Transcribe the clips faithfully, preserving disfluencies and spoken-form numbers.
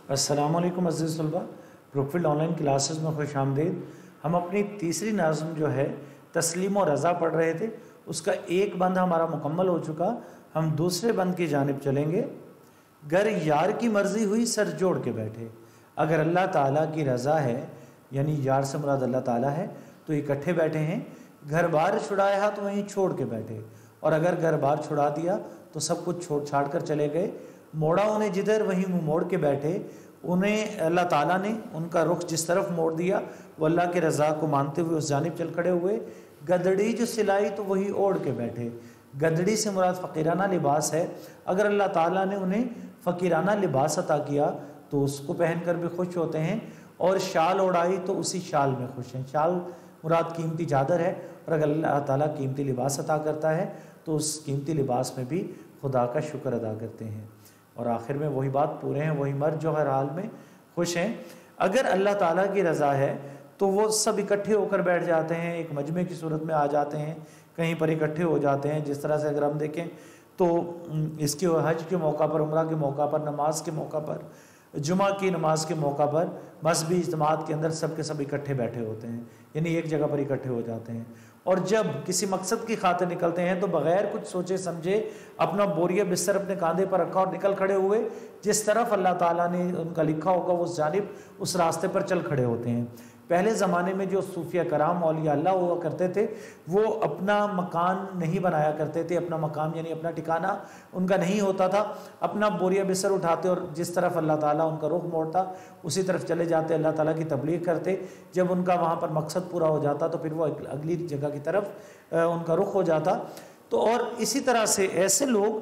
السلام علیکم عزیز طلباء، بروکفیلڈ آن لائن کلاسز میں خوش آمدید۔ ہم اپنی تیسری نظم جو ہے تسلیم و رضا پڑھ رہے تھے، اس کا ایک بند ہمارا مکمل ہو چکا۔ ہم دوسرے بند کی جانب چلیں گے۔ گر یار کی مرضی ہوئی سر جوڑ کے بیٹھے، اگر اللہ تعالیٰ کی رضا ہے، یعنی یار سے مراد اللہ تعالیٰ ہے، تو اکٹھے بیٹھے ہیں۔ گھر بار چھڑایا تو وہیں چھوڑ کے بیٹھے، اور اگر گھر بار چھڑا دیا تو سب کچھ چھوڑ چھاڑ کر چلے گئے۔ موڑا انہیں جدھر وہیں منہ موڑ کے بیٹھے، انہیں اللہ تعالیٰ نے ان کا رخ جس طرف موڑ دیا وہ اللہ کے رضا کو مانتے ہوئے اس جانب چل کھڑے ہوئے۔ گدڑی جو سلائی تو وہی اوڑھ کے بیٹھے، گدڑی سے مراد فقیرانہ لباس ہے۔ اگر اللہ تعالیٰ نے انہیں فقیرانہ لباس عطا کیا تو اس کو پہن کر بھی خوش ہوتے ہیں، اور شال اڑائی تو اسی شال میں خوش ہیں۔ شال مراد قیمتی چادر ہے، اور اگر اللہ تعالیٰ قیمتی لباس عطا کرتا ہے تو اس قیمتی لباس میں بھی خدا کا شکر ادا کرتے ہیں، اور آخر میں وہی بات پورے ہیں، وہی مرد جو ہر حال میں خوش ہیں۔ اگر اللہ تعالیٰ کی رضا ہے تو وہ سب اکٹھے ہو کر بیٹھ جاتے ہیں، ایک مجمع کی صورت میں آ جاتے ہیں، کہیں پر اکٹھے ہو جاتے ہیں۔ جس طرح سے اگر ہم دیکھیں تو اس کے حج کے موقع پر، عمرہ کے موقع پر، نماز کے موقع پر، جمعہ کی نماز کے موقع پر مذہبی اجتماعات کے اندر سب کے سب اکٹھے بیٹھے ہوتے ہیں، یعنی ایک جگہ پر اکٹھے ہو جاتے ہیں، اور جب کسی مقصد کی خاطر نکلتے ہیں تو بغیر کچھ سوچے سمجھے اپنا بوریا بستر اپنے کاندھے پر رکھا اور نکل کھڑے ہوئے، جس طرف اللہ تعالیٰ نے ان کا لکھا ہوگا وہ اس جانب اس راستے پر چل کھڑے ہوتے ہیں۔ پہلے زمانے میں جو صوفیہ کرام اولیاء اللہ ہوا کرتے تھے وہ اپنا مکان نہیں بنایا کرتے تھے، اپنا مقام یعنی اپنا ٹھکانہ ان کا نہیں ہوتا تھا، اپنا بوریا بستر اٹھاتے اور جس طرف اللہ تعالیٰ ان کا رخ موڑتا اسی طرف چلے جاتے، اللہ تعالیٰ کی تبلیغ کرتے۔ جب ان کا وہاں پر مقصد پورا ہو جاتا تو پھر وہ اگلی جگہ کی طرف ان کا رخ ہو جاتا۔ تو اور اسی طرح سے ایسے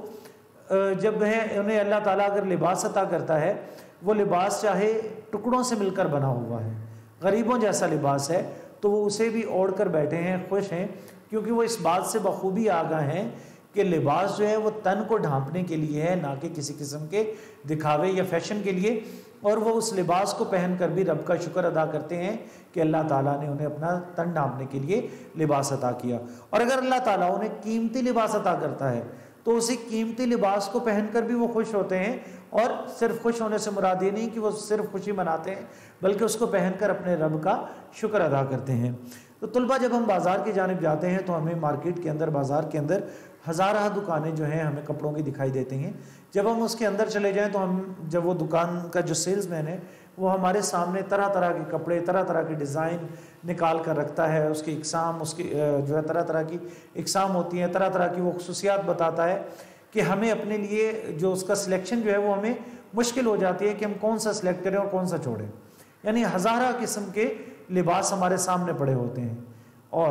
لوگ جب ہے انہیں اللہ تعالیٰ اگر لباس عطا کرتا ہے، وہ لباس چاہے ٹکڑوں سے مل کر بنا ہوا ہے، غریبوں جیسا لباس ہے، تو وہ اسے بھی اوڑھ کر بیٹھے ہیں، خوش ہیں، کیونکہ وہ اس بات سے بخوبی آگاہ ہیں کہ لباس جو ہے وہ تن کو ڈھانپنے کے لیے ہے، نہ کہ کسی قسم کے دکھاوے یا فیشن کے لیے، اور وہ اس لباس کو پہن کر بھی رب کا شکر ادا کرتے ہیں کہ اللہ تعالیٰ نے انہیں اپنا تن ڈھانپنے کے لیے لباس عطا کیا۔ اور اگر اللہ تعالیٰ انہیں قیمتی لباس عطا کرتا ہے تو اسی قیمتی لباس کو پہن کر بھی وہ خوش ہوتے ہیں، اور صرف خوش ہونے سے مراد یہ نہیں کہ وہ صرف خوشی مناتے ہیں بلکہ اس کو پہن کر اپنے رب کا شکر ادا کرتے ہیں۔ تو طلبہ جب ہم بازار کی جانب جاتے ہیں تو ہمیں مارکیٹ کے اندر، بازار کے اندر ہزارہ دکانیں جو ہیں ہمیں کپڑوں کی دکھائی دیتی ہیں۔ جب ہم اس کے اندر چلے جائیں تو ہم جب وہ دکان کا جو سیلز مین ہے وہ ہمارے سامنے طرح طرح کے کپڑے، طرح طرح کے ڈیزائن نکال کر رکھتا ہے، اس کی اقسام، اس کی جو ہے طرح طرح کی اقسام ہوتی ہیں، طرح طرح کی وہ خصوصیات بتاتا ہے کہ ہمیں اپنے لیے جو اس کا سلیکشن جو ہے وہ ہمیں مشکل ہو جاتی ہے کہ ہم کون سا سلیکٹ کریں اور کون سا چھوڑیں۔ یعنی ہزارہ قسم کے لباس ہمارے سامنے پڑے ہوتے ہیں، اور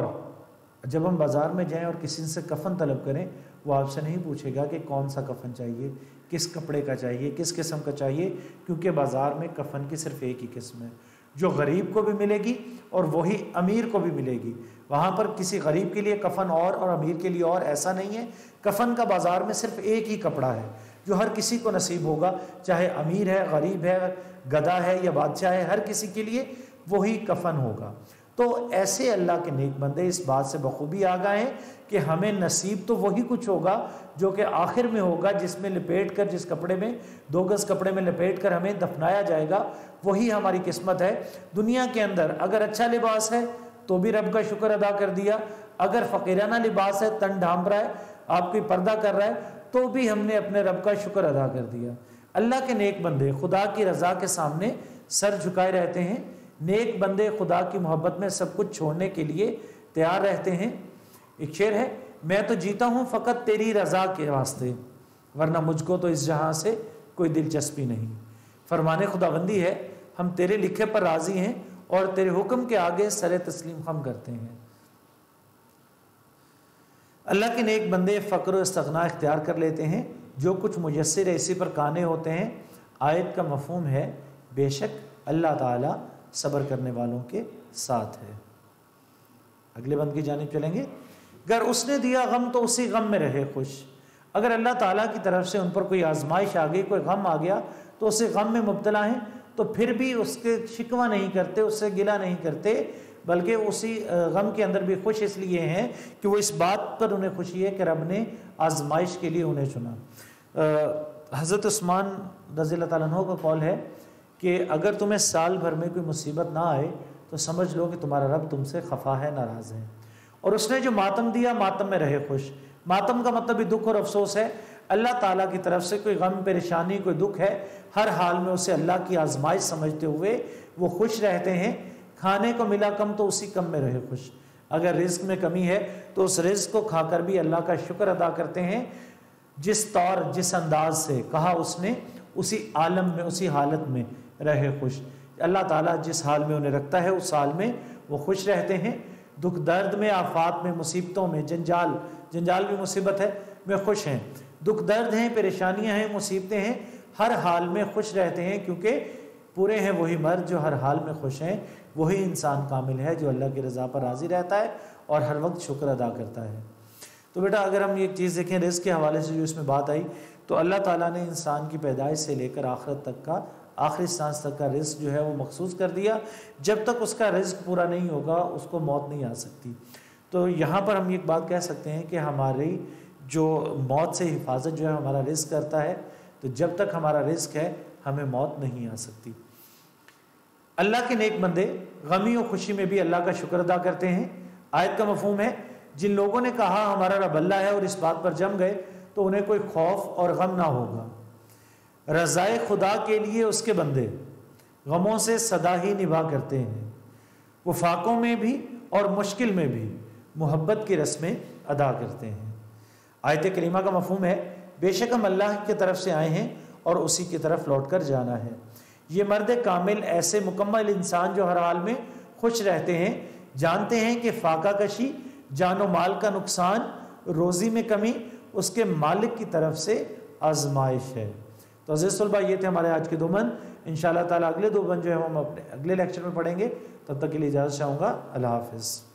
جب ہم بازار میں جائیں اور کسی سے کفن طلب کریں وہ آپ سے نہیں پوچھے گا کہ کون سا کفن چاہیے، کس کپڑے کا چاہیے، کس قسم کا چاہیے، کیونکہ بازار میں کفن کی صرف ایک ہی قسم ہے جو غریب کو بھی ملے گی اور وہی امیر کو بھی ملے گی۔ وہاں پر کسی غریب کے لیے کفن اور اور امیر کے لیے اور ایسا نہیں ہے۔ کفن کا بازار میں صرف ایک ہی کپڑا ہے جو ہر کسی کو نصیب ہوگا، چاہے امیر ہے، غریب ہے، گدھا ہے یا بادشاہ ہے، ہر کسی کے لیے وہی کفن ہوگا۔ تو ایسے اللہ کے نیک بندے اس بات سے بخوبی آگاہ ہیں کہ ہمیں نصیب تو وہی کچھ ہوگا جو کہ آخر میں ہوگا، جس میں لپیٹ کر، جس کپڑے میں، دو گز کپڑے میں لپیٹ کر ہمیں دفنایا جائے گا، وہی ہماری قسمت ہے۔ دنیا کے اندر اگر اچھا لباس ہے تو بھی رب کا شکر ادا کر دیا، اگر فقیرانہ لباس ہے، تن ڈھانپ رہا ہے، آپ کوئی پردہ کر رہا ہے، تو بھی ہم نے اپنے رب کا شکر ادا کر دیا۔ اللہ کے نیک بندے خدا کی رضا کے سامنے سر جھکائے رہتے ہیں، نیک بندے خدا کی محبت میں سب کچھ چھوڑنے کے لیے تیار رہتے ہیں۔ ایک شعر ہے، میں تو جیتا ہوں فقط تیری رضا کے واسطے، ورنہ مجھ کو تو اس جہاں سے کوئی دلچسپی نہیں۔ فرمان خداوندی ہے، ہم تیرے لکھے پر راضی ہیں اور تیرے حکم کے آگے سر تسلیم خم کرتے ہیں۔ اللہ کے نیک بندے فقر و استغنا اختیار کر لیتے ہیں، جو کچھ میسر ہے اسی پر قانے ہوتے ہیں۔ آیت کا مفہوم ہے، بے شک اللہ تعالیٰ صبر کرنے والوں کے ساتھ ہے۔ اگلے بند کی جانب چلیں گے۔ گر اس نے دیا غم تو اسی غم میں رہے خوش، اگر اللہ تعالیٰ کی طرف سے ان پر کوئی آزمائش آ گئی، کوئی غم آ گیا تو اسی غم میں مبتلا ہیں، تو پھر بھی اس کے شکوہ نہیں کرتے، اس سے گلہ نہیں کرتے، بلکہ اسی غم کے اندر بھی خوش اس لیے ہیں کہ وہ اس بات پر انہیں خوشی ہے کہ رب نے آزمائش کے لیے انہیں چنا۔ حضرت عثمان رضی اللہ تعالیٰ عنہ کا قول ہے کہ اگر تمہیں سال بھر میں کوئی مصیبت نہ آئے تو سمجھ لو کہ تمہارا رب تم سے خفا ہے، ناراض ہے۔ اور اس نے جو ماتم دیا، ماتم میں رہے خوش۔ ماتم کا مطلب بھی دکھ اور افسوس ہے۔ اللہ تعالیٰ کی طرف سے کوئی غم پریشانی، کوئی دکھ ہے، ہر حال میں اسے اللہ کی آزمائش سمجھتے ہوئے وہ خوش رہتے ہیں۔ کھانے کو ملا کم تو اسی کم میں رہے خوش۔ اگر رزق میں کمی ہے تو اس رزق کو کھا کر بھی اللہ کا شکر ادا کرتے ہیں۔ جس طور جس انداز سے کہا اس نے، اسی عالم میں، اسی حالت میں رہے خوش۔ اللہ تعالیٰ جس حال میں انہیں رکھتا ہے اس حال میں وہ خوش رہتے ہیں۔ دکھ درد میں، آفات میں، مصیبتوں میں، جنجال جنجال بھی مصیبت ہے، میں خوش ہیں۔ دکھ درد ہیں، پریشانیاں ہیں، مصیبتیں ہیں، ہر حال میں خوش رہتے ہیں، کیونکہ پورے ہیں وہی مرد جو ہر حال میں خوش ہیں۔ وہی انسان کامل ہے جو اللہ کی رضا پر راضی رہتا ہے اور ہر وقت شکر ادا کرتا ہے۔ تو بیٹا اگر ہم ایک چیز دیکھیں رزق کے حوالے سے جو اس میں بات آئی، تو اللہ تعالیٰ نے انسان کی پیدائش سے لے کر آخرت تک کا، آخری سانس تک کا رزق جو ہے وہ مخصوص کر دیا۔ جب تک اس کا رزق پورا نہیں ہوگا اس کو موت نہیں آ سکتی۔ تو یہاں پر ہم ایک بات کہہ سکتے ہیں کہ ہماری جو موت سے حفاظت جو ہے ہمارا رزق کرتا ہے، تو جب تک ہمارا رزق ہے ہمیں موت نہیں آ سکتی۔ اللہ کے نیک بندے غمی و خوشی میں بھی اللہ کا شکر ادا کرتے ہیں۔ آیت کا مفہوم ہے جن لوگوں نے کہا ہمارا رب اللہ ہے اور اس بات پر جم گئے تو انہیں کوئی خوف اور غم نہ ہوگا۔ رضائے خدا کے لیے اس کے بندے غموں سے صدا ہی نبھا کرتے ہیں، وہ فاقوں میں بھی اور مشکل میں بھی محبت کی رسمیں ادا کرتے ہیں۔ آیت کریمہ کا مفہوم ہے بے شک ہم اللہ کی طرف سے آئے ہیں اور اسی کی طرف لوٹ کر جانا ہے۔ یہ مرد کامل ایسے مکمل انسان جو ہر حال میں خوش رہتے ہیں، جانتے ہیں کہ فاقہ کشی، جان و مال کا نقصان، روزی میں کمی اس کے مالک کی طرف سے آزمائش ہے۔ تو عزیز طلبہ یہ تھے ہمارے آج کے دو بند۔ انشاءاللہ تعالیٰ اگلے دو بند جو ہے ہم اپنے اگلے لیکچر میں پڑھیں گے۔ تب تک کے لیے اجازت چاہوں گا، اللہ حافظ۔